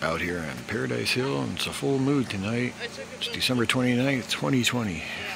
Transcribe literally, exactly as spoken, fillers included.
out here on Paradise Hill, and it's a full moon tonight. It's December twenty-ninth, twenty twenty.